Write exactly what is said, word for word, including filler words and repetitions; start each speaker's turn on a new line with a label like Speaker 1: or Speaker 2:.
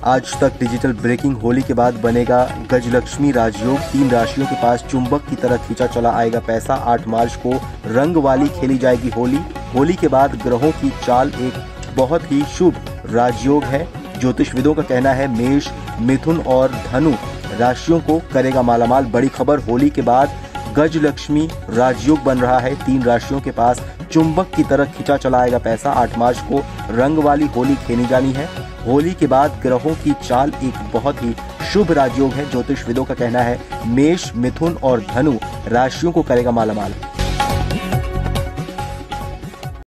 Speaker 1: आज तक digital breaking. Holi के बाद बनेगा गजलक्ष्मी राजयोग। तीन राशियों के पास चुंबक की तरह खींचा चला आएगा पैसा। आठ मार्च को रंग वाली खेली जाएगी होली। होली के बाद ग्रहों की चाल एक बहुत ही शुभ राजयोग है। ज्योतिषविदों का कहना है मेष, मिथुन और धनु राशियों को करेगा मालामाल। बड़ी खबर, होली के बाद गजलक्ष्मी राजयोग बन रहा है। तीन राशियों के पास चुंबक की तरह खींचा चला आएगा पैसा। आठ मार्च को रंग वाली होली खेली जानी है। होली के बाद ग्रहों की चाल एक बहुत ही शुभ राजयोग है। ज्योतिषविदों का कहना है मेष, मिथुन और धनु राशियों को करेगा मालामाल।